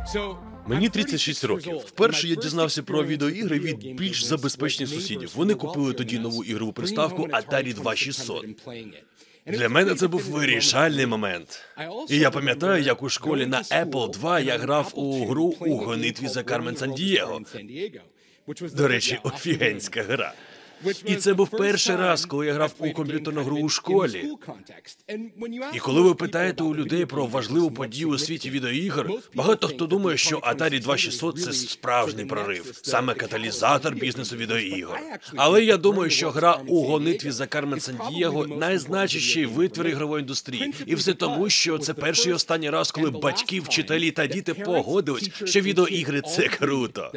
Мені 36 років. Вперше я дізнався про відеоігри від більш забезпечених сусідів. Вони купили тоді нову ігрову приставку Atari 2600. Для мене це був вирішальний момент. І я пам'ятаю, як у школі на Apple 2 я грав у гру у гонитві за Кармен Сан-Дієго. До речі, офігенська гра. І це був перший раз, коли я грав у комп'ютерну гру у школі. І коли ви питаєте у людей про важливу подію у світі відеоігр, багато хто думає, що Atari 2600 – це справжній прорив, саме каталізатор бізнесу відеоігр. Але я думаю, що гра у гонитві за Кармен Сан-Дієго – найзначущий витвір ігрової індустрії. І все тому, що це перший і останній раз, коли батьки, вчителі та діти погодились, що відеоігри – це круто.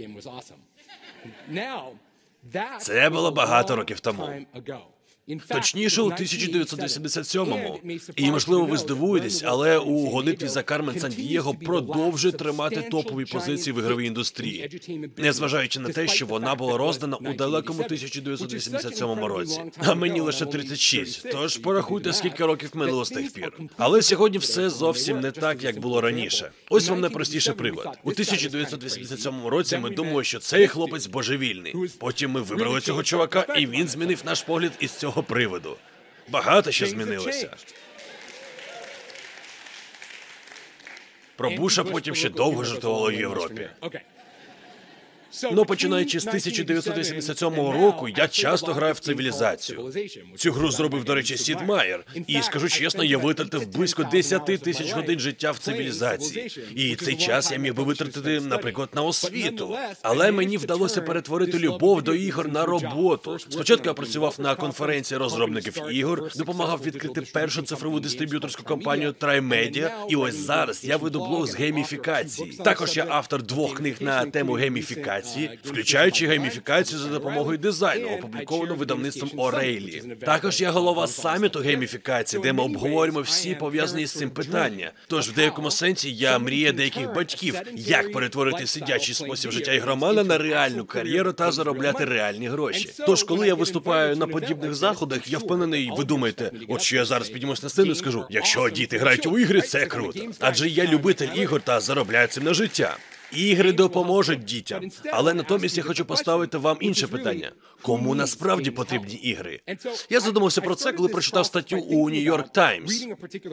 Це було багато років тому. Точніше, у 1987-му. І, можливо, ви здивуєтесь, але у гонитві за Кармен Сан-Дієго продовжує тримати топові позиції в ігровій індустрії, незважаючи на те, що вона була роздана у далекому 1987 році. А мені лише 36, тож порахуйте, скільки років минуло з тих пір. Але сьогодні все зовсім не так, як було раніше. Ось вам найпростіший приклад. У 1987 році ми думали, що цей хлопець божевільний. Потім ми вибрали цього чувака, і він змінив наш погляд із цього приводу. Багато що змінилося. Про Буша потім ще довго жартували в Європі. Но починаючи з 1987 року, я часто граю в Цивілізацію. Цю гру зробив, до речі, Сід Майер. І, скажу чесно, я витратив близько 10 тисяч годин життя в Цивілізації. І цей час я міг би витратити, наприклад, на освіту. Але мені вдалося перетворити любов до ігор на роботу. Спочатку я працював на конференції розробників ігор, допомагав відкрити першу цифрову дистриб'юторську компанію TriMedia, і ось зараз я веду блог з гейміфікації. Також я автор 2 книг на тему гейміфікації, включаючи гейміфікацію за допомогою дизайну, опубліковано видавництвом O'Reilly. Також я голова саміту гейміфікації, де ми обговорюємо всі пов'язані з цим питання. Тож в деякому сенсі я мрія деяких батьків, як перетворити сидячий спосіб життя ігромана на реальну кар'єру та заробляти реальні гроші. Тож, коли я виступаю на подібних заходах, я впевнений, ви думаєте, от що я зараз піднімусь на сцену і скажу, якщо діти грають у ігри, це круто. Адже я любитель ігор та заробляю цим на життя. Ігри допоможуть дітям. Але натомість я хочу поставити вам інше питання. Кому насправді потрібні ігри? Я задумався про це, коли прочитав статтю у New York Times.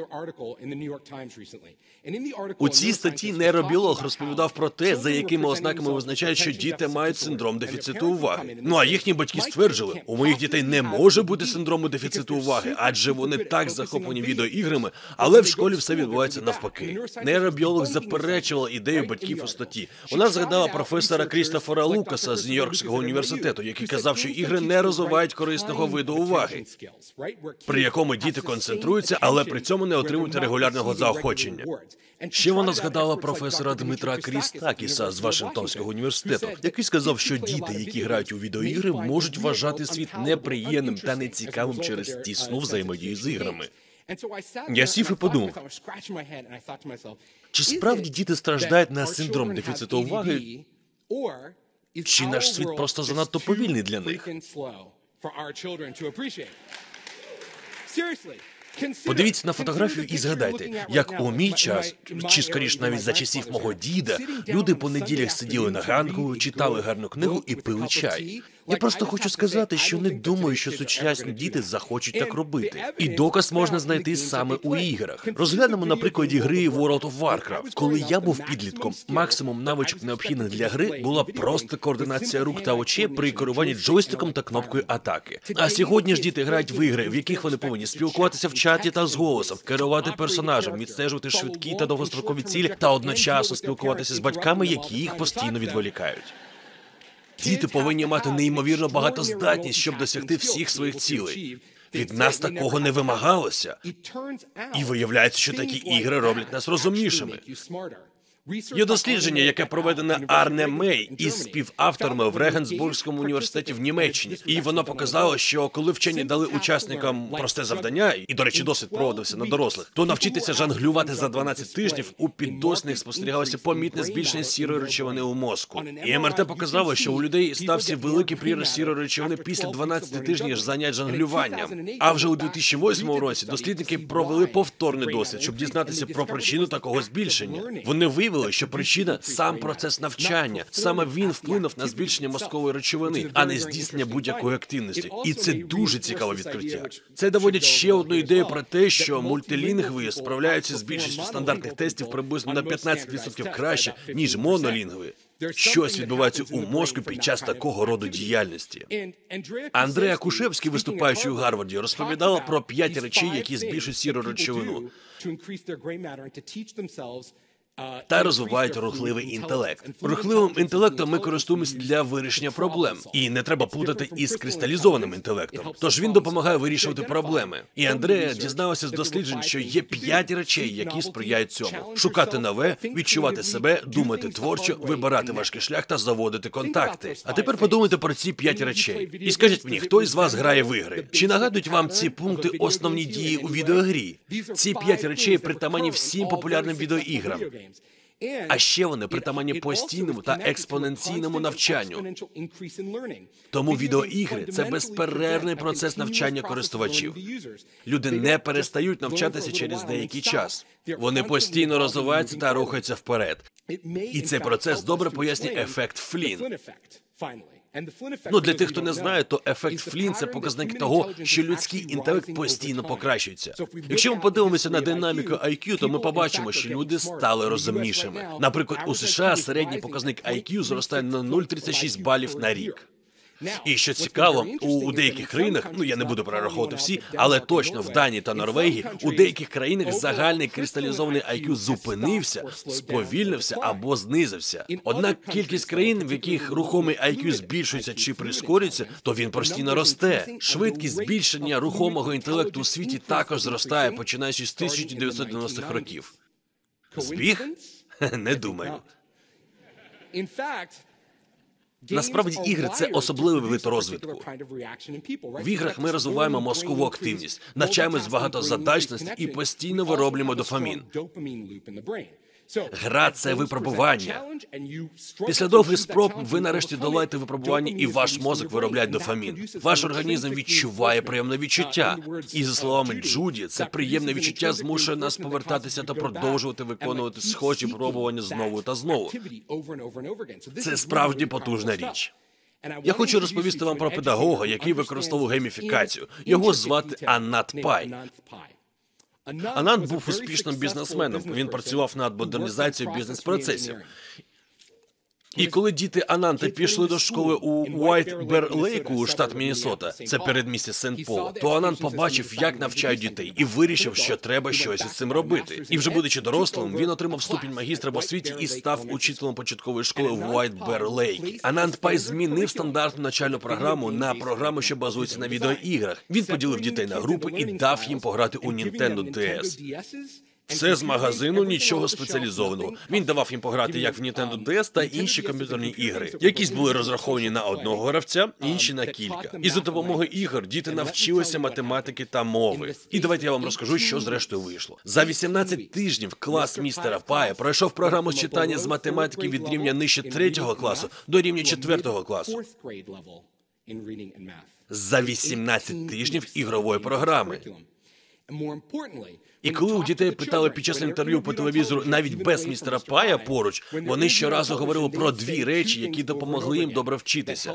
У цій статті нейробіолог розповідав про те, за якими ознаками визначають, що діти мають синдром дефіциту уваги. Ну а їхні батьки стверджували, у моїх дітей не може бути синдрому дефіциту уваги, адже вони так захоплені відеоіграми, але в школі все відбувається навпаки. Нейробіолог заперечувала ідею батьків у статті. Вона згадала професора Крістофера Лукаса з Нью-Йоркського університету, який казав, що ігри не розвивають корисного виду уваги, при якому діти концентруються, але при цьому не отримують регулярного заохочення. Ще вона згадала професора Дмитра Крістакіса з Вашингтонського університету, який сказав, що діти, які грають у відеоігри, можуть вважати світ неприємним та нецікавим через тісну взаємодію з іграми. Я сів і подумав, чи справді діти страждають на синдром дефіциту уваги, чи наш світ просто занадто повільний для них? Подивіться на фотографію і згадайте, як у мій час, чи скоріш навіть за часів мого діда, люди по неділях сиділи на ганку, читали гарну книгу і пили чай. Я просто хочу сказати, що не думаю, що сучасні діти захочуть так робити. І доказ можна знайти саме у іграх. Розглянемо на прикладі гри World of Warcraft. Коли я був підлітком, максимум навичок необхідних для гри була просто координація рук та очей при керуванні джойстиком та кнопкою атаки. А сьогодні ж діти грають в ігри, в яких вони повинні спілкуватися в чаті та з голосом, керувати персонажем, відстежувати швидкі та довгострокові цілі та одночасно спілкуватися з батьками, які їх постійно відволікають. Діти повинні мати неймовірно багатоздатність, щоб досягти всіх своїх цілей. Від нас такого не вимагалося. І виявляється, що такі ігри роблять нас розумнішими. Є дослідження, яке проведене Арне Мей із співавторами в Регенсбурзькому університеті в Німеччині. І воно показало, що коли вчені дали учасникам просте завдання, і, до речі, досвід проводився на дорослих, то навчитися жонглювати за 12 тижнів у піддослідних спостерігалося помітне збільшення сірої речовини у мозку. І МРТ показало, що у людей стався великий приріст сірої речовини після 12 тижнів занять жонглюванням. А вже у 2008 році дослідники провели повторний дослід, щоб дізнатися про причину такого збільшення. Вони виявили, виявили, що причина – сам процес навчання. Саме він вплинув на збільшення мозкової речовини, а не здійснення будь-якої активності. І це дуже цікаве відкриття. Це доводить ще одну ідею про те, що мультилінгви справляються з більшістю стандартних тестів приблизно на 15% краще, ніж монолінгви. Щось відбувається у мозку під час такого роду діяльності. Андреа Кушевський, виступаючи у Гарварді, розповідала про 5 речей, які збільшують сіру речовину та розвивають рухливий інтелект. Рухливим інтелектом ми користуємося для вирішення проблем. І не треба плутати із кристалізованим інтелектом. Тож він допомагає вирішувати проблеми. І Андреа дізналася з досліджень, що є 5 речей, які сприяють цьому. Шукати нове, відчувати себе, думати творчо, вибирати важкий шлях та заводити контакти. А тепер подумайте про ці 5 речей. І скажіть мені, хто із вас грає в ігри? Чи нагадують вам ці пункти основні дії у відеогрі? Ці 5 речей притаманні всім популярним відеоіграм. А ще вони притаманні постійному та експоненційному навчанню. Тому відеоігри – це безперервний процес навчання користувачів. Люди не перестають навчатися через деякий час. Вони постійно розвиваються та рухаються вперед. І цей процес добре пояснює ефект Флін. Для тих, хто не знає, то ефект Флін – це показник того, що людський інтелект постійно покращується. Якщо ми подивимося на динаміку IQ, то ми побачимо, що люди стали розумнішими. Наприклад, у США середній показник IQ зростає на 0,36 балів на рік. І що цікаво, у деяких країнах, я не буду перераховувати всі, але точно в Данії та Норвегії, у деяких країнах загальний кристалізований IQ зупинився, сповільнився або знизився. Однак кількість країн, в яких рухомий IQ збільшується чи прискорюється, то він постійно росте. Швидкість збільшення рухомого інтелекту у світі також зростає, починаючи з 1990-х років. Збіг? Не думаю. Насправді, ігри – це особливий вид розвитку. В іграх ми розвиваємо мозкову активність, навчаємось багатозадачності і постійно вироблюємо дофамін. Гра – це випробування. Після довгих спроб ви нарешті долаєте випробування, і ваш мозок виробляє дофамін. Ваш організм відчуває приємне відчуття. І, за словами Джуді, це приємне відчуття змушує нас повертатися та продовжувати виконувати схожі випробування знову та знову. Це справді потужна річ. Я хочу розповісти вам про педагога, який використовував гейміфікацію. Його звати Анант Пай. Анант був успішним бізнесменом, він працював над модернізацією бізнес-процесів. І коли діти Ананта пішли до школи у Уайт-Бер-Лейку, штат Міннесота, це передмістя Сент-Пола, то Анант побачив, як навчають дітей, і вирішив, що треба щось із цим робити. І вже будучи дорослим, він отримав ступінь магістра в освіті і став учителем початкової школи в Уайт-Бер-Лейк. Анант Пай змінив стандартну навчальну програму на програму, що базується на відеоіграх. Він поділив дітей на групи і дав їм пограти у Nintendo DS. Все з магазину, нічого спеціалізованого. Він давав їм пограти як в Nintendo DS та інші комп'ютерні ігри. Якісь були розраховані на одного гравця, інші на кілька. І за допомогою ігор діти навчилися математики та мови. І давайте я вам розкажу, що зрештою вийшло. За 18 тижнів клас містера Пая пройшов програму з читання з математики від рівня нижче 3-го класу до рівня 4-го класу. За 18 тижнів ігрової програми. І коли у дітей питали під час інтерв'ю по телевізору навіть без містера Пая поруч, вони щоразу говорили про 2 речі, які допомогли їм добре вчитися.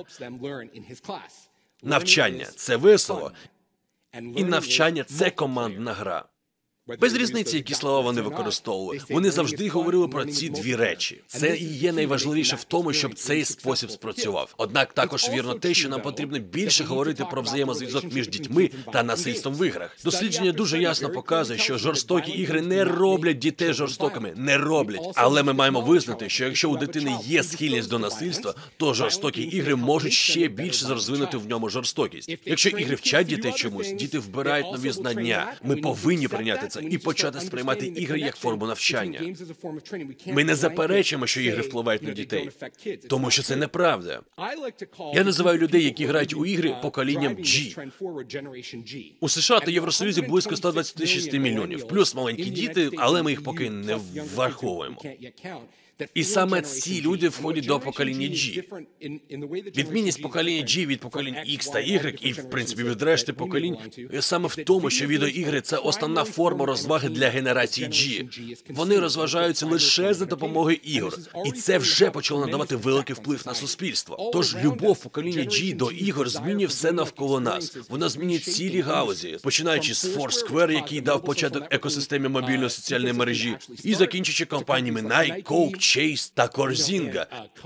Навчання – це весело, і навчання – це командна гра. Без різниці, які слова вони використовували, вони завжди говорили про ці 2 речі. Це і є найважливіше в тому, щоб цей спосіб спрацював. Однак також вірно те, що нам потрібно більше говорити про взаємозв'язок між дітьми та насильством в іграх. Дослідження дуже ясно показує, що жорстокі ігри не роблять дітей жорстокими, не роблять. Але ми маємо визнати, що якщо у дитини є схильність до насильства, то жорстокі ігри можуть ще більше розвинути в ньому жорстокість. Якщо ігри вчать дітей чомусь, діти вбирають нові знання. Ми повинні прийняти це і почати сприймати ігри як форму навчання. Ми не заперечуємо, що ігри впливають на дітей, тому що це неправда. Я називаю людей, які грають у ігри, поколінням G. У США та Євросоюзі близько 126 мільйонів, плюс маленькі діти, але ми їх поки не враховуємо. І саме ці люди входять до покоління G. Відмінність покоління G від поколінь X та Y і, в принципі, від решти поколінь саме в тому, що відеоігри – це основна форма розваги для генерації G. Вони розважаються лише за допомогою ігор. І це вже почало надавати великий вплив на суспільство. Тож любов покоління G до ігор змінює все навколо нас. Вона змінює цілі галузі, починаючи з Foursquare, який дав початок екосистемі мобільної соціальної мережі, і закінчуючи компаніями Nike, Coke, Chase та Корзінга,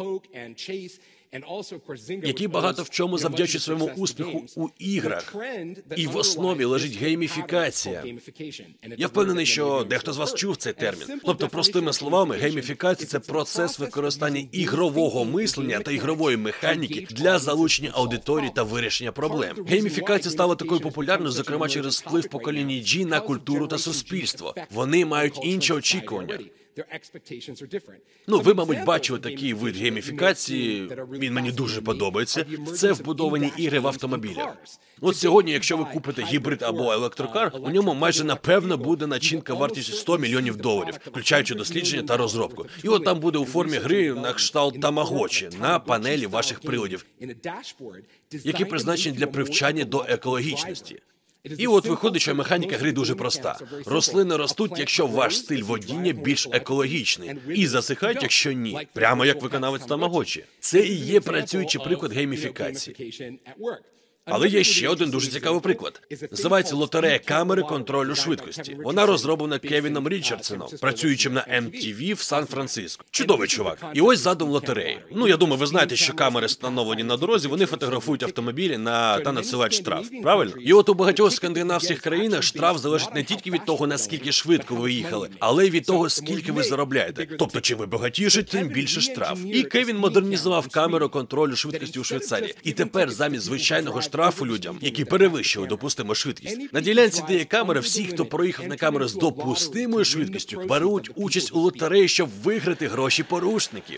які багато в чому завдячують своєму успіху у іграх. І в основі лежить гейміфікація. Я впевнений, що дехто з вас чув цей термін. Тобто, простими словами, гейміфікація – це процес використання ігрового мислення та ігрової механіки для залучення аудиторії та вирішення проблем. Гейміфікація стала такою популярною, зокрема, через вплив покоління G на культуру та суспільство. Вони мають інші очікування. Ви, мабуть, бачили такий вид гейміфікації, він мені дуже подобається. Це вбудовані ігри в автомобілях. От сьогодні, якщо ви купите гібрид або електрокар, у ньому майже напевно буде начинка вартістю $100 мільйонів, включаючи дослідження та розробку. І от там буде у формі гри на кшталт тамагочі на панелі ваших приладів, які призначені для привчання до екологічності. І от виходить, що механіка гри дуже проста. Рослини ростуть, якщо ваш стиль водіння більш екологічний, і засихають, якщо ні. Прямо як виконавець тамагочі. Це і є працюючий приклад гейміфікації. Але є ще один дуже цікавий приклад. Називається лотерея камери контролю швидкості. Вона розроблена Кевіном Річардсоном, працюючим на MTV в Сан-Франциско. Чудовий чувак. І ось задум лотереї. Я думаю, ви знаєте, що камери, встановлені на дорозі, вони фотографують автомобілі та надсилають штраф. Правильно? І от у багатьох скандинавських країнах штраф залежить не тільки від того, наскільки швидко ви їхали, але й від того, скільки ви заробляєте. Тобто, чим ви багатіші, тим більше штраф. І Кевін модернізував камеру контролю швидкості у Швейцарії. І тепер замість звичайного штрафу людям, які перевищили допустиму швидкість. На ділянці, де є камера, всі, хто проїхав на камеру з допустимою швидкістю, беруть участь у лотереї, щоб виграти гроші порушників.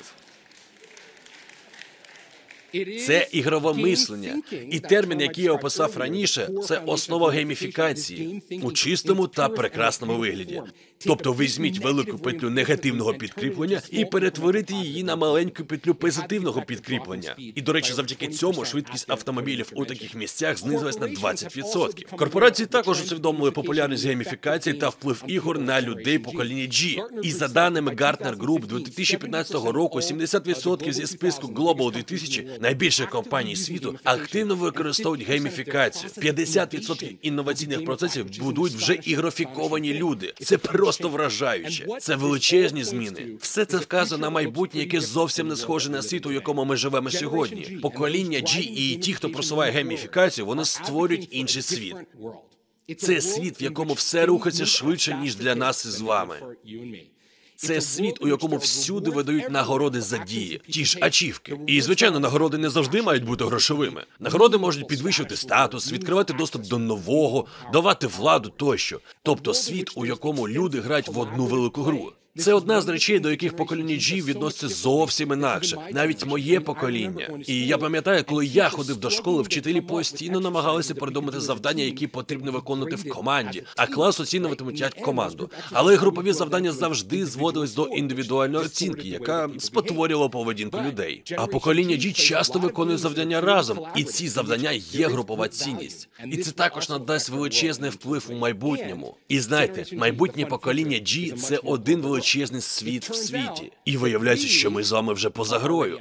Це ігрове мислення. І термін, який я описав раніше, це основа гейміфікації у чистому та прекрасному вигляді. Тобто візьміть велику петлю негативного підкріплення і перетворити її на маленьку петлю позитивного підкріплення. І, до речі, завдяки цьому швидкість автомобілів у таких місцях знизилась на 20%. Корпорації також усвідомили популярність гейміфікації та вплив ігор на людей покоління G. І за даними Gartner Group 2015 року, 70% зі списку Global 2000 найбільших компаній світу активно використовують гейміфікацію. 50% інноваційних процесів будують вже ігрофіковані люди. Це просто вражаюче. Це величезні зміни. Все це вказує на майбутнє, яке зовсім не схоже на світ, у якому ми живемо сьогодні. Покоління G і ті, хто просуває гейміфікацію, вони створюють інший світ. Це світ, в якому все рухається швидше, ніж для нас із вами. Це світ, у якому всюди видають нагороди за дії, ті ж ачівки. І, звичайно, нагороди не завжди мають бути грошовими. Нагороди можуть підвищувати статус, відкривати доступ до нового, давати владу тощо. Тобто світ, у якому люди грають в одну велику гру. Це одна з речей, до яких покоління G відноситься зовсім інакше. Навіть моє покоління. І я пам'ятаю, коли я ходив до школи, вчителі постійно намагалися придумати завдання, які потрібно виконувати в команді, а клас оцінюватимуть як команду. Але групові завдання завжди зводились до індивідуальної оцінки, яка спотворювала поведінку людей. А покоління G часто виконує завдання разом, і ці завдання є групова цінність. І це також надасть величезний вплив у майбутньому. І знаєте, майбутнє покоління G – це один величезний світ в світі. І виявляється, що ми з вами вже поза грою.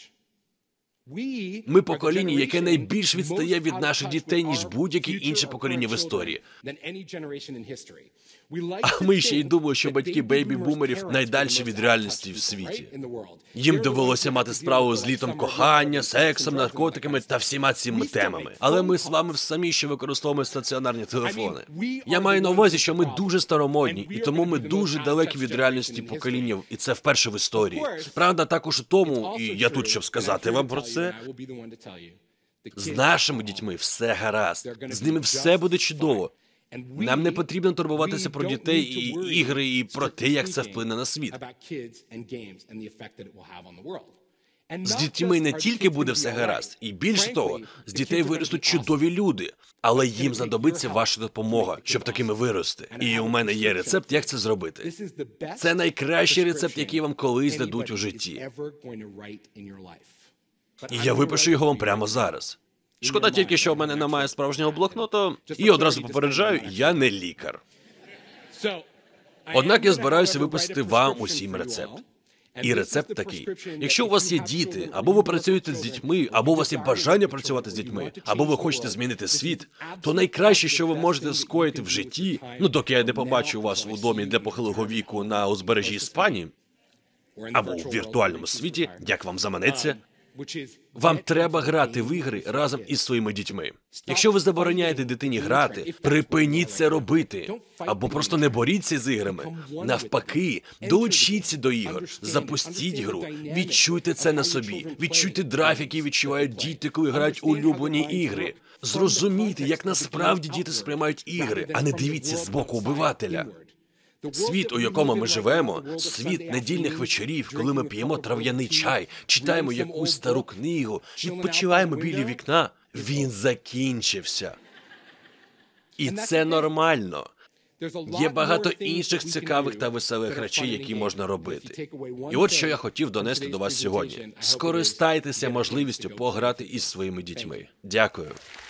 Ми покоління, яке найбільш відстає від наших дітей, ніж будь-яке інше покоління в історії. А ми ще й думали, що батьки бейбі-бумерів найдальші від реальності в світі. Їм довелося мати справу з літом кохання, сексом, наркотиками та всіма цими темами. Але ми з вами самі ще використовуємо стаціонарні телефони. Я маю на увазі, що ми дуже старомодні, і тому ми дуже далекі від реальності покоління, і це вперше в історії. Правда також у тому, і я тут, щоб сказати вам про це, з нашими дітьми все гаразд, з ними все буде чудово. Нам не потрібно турбуватися про дітей і ігри, і про те, як це вплине на світ. З дітьми не тільки буде все гаразд, і більше того, з дітей виростуть чудові люди, але їм знадобиться ваша допомога, щоб такими вирости. І у мене є рецепт, як це зробити. Це найкращий рецепт, який вам колись дадуть у житті. І я випишу його вам прямо зараз. Шкода тільки, що в мене немає справжнього блокноту, і одразу попереджаю, я не лікар. Однак я збираюся виписати вам усім рецепт. І рецепт такий. Якщо у вас є діти, або ви працюєте з дітьми, або у вас є бажання працювати з дітьми, або ви хочете змінити світ, то найкраще, що ви можете скоїти в житті, доки я не побачу вас у домі для похилого віку на узбережжі Іспанії, або у віртуальному світі, як вам заманеться, вам треба грати в ігри разом із своїми дітьми. Якщо ви забороняєте дитині грати, припиніть це робити. Або просто не боріться з іграми. Навпаки, долучіться до ігор, запустіть гру, відчуйте це на собі, відчуйте драйв, який відчувають діти, коли грають улюблені ігри. Зрозумійте, як насправді діти сприймають ігри, а не дивіться з боку обивателя. Світ, у якому ми живемо, світ недільних вечорів, коли ми п'ємо трав'яний чай, читаємо якусь стару книгу, відпочиваємо біля вікна, він закінчився. І це нормально. Є багато інших цікавих та веселих речей, які можна робити. І от що я хотів донести до вас сьогодні. Скористайтеся можливістю пограти із своїми дітьми. Дякую.